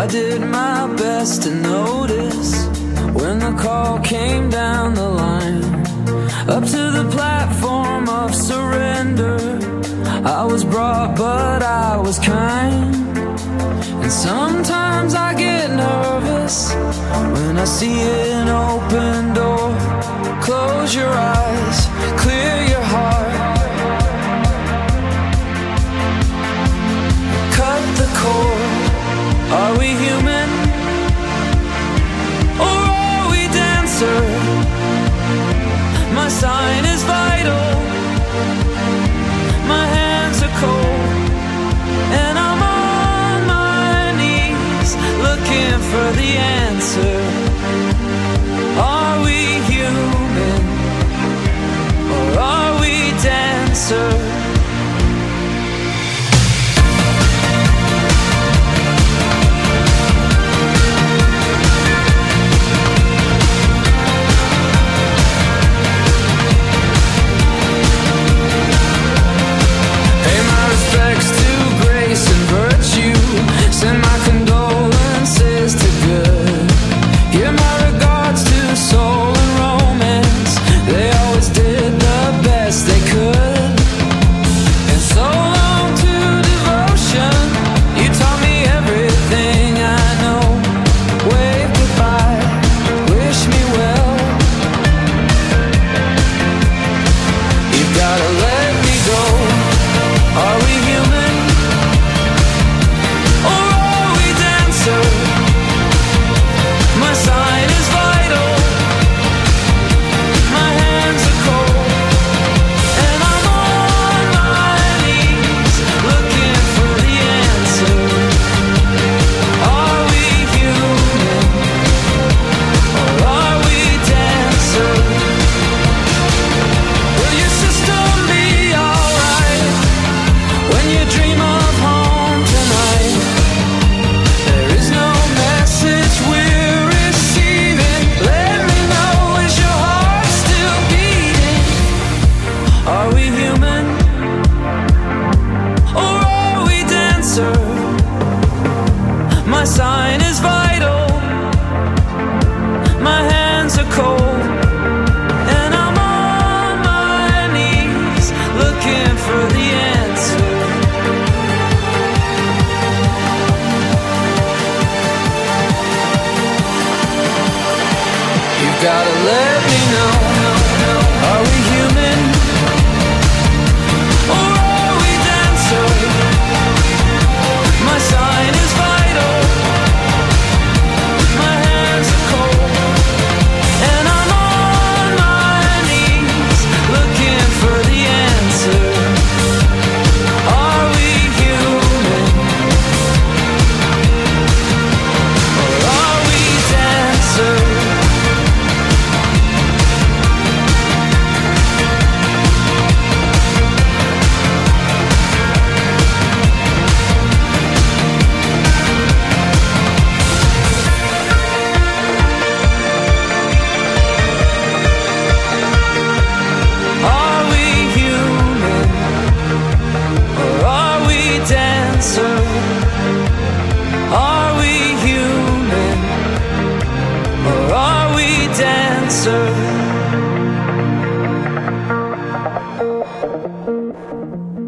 did my best to notice when the call came down the line, up to the platform of surrender. I was brought, but I was kind. And sometimes I get nervous when I see an open door. Close your eyes, clear your heart, cut the cord. Are we human, or are we dancer? My sign is vital, my hands are cold, and I'm on my knees looking for the answer. Are we human, or are we dancer? Send my condolences to good. Give my regards to soul and romance. They always did the best they could. And so long to devotion. You taught me everything I know. Wave goodbye, wish me well. You've gotta let me go. Are we human? My sign is vital, my hands are cold, and I'm on my knees looking for the answer. Are we human, or are we dancer? Will your system be alright when you dream of home tonight? There is no message we're receiving. Let me know, is your heart still beating? Are we human, or are we dancer? My sign is vital, my hands are cold, and I'm on my knees looking for the answer. You've gotta let me know. Are we human, or are we dancer? My sign is vital, my hands are cold, and I'm on my knees looking for the answer. Are we human, or are we dancer? Are we human, or are we dancer? Are we human, or are we dancer?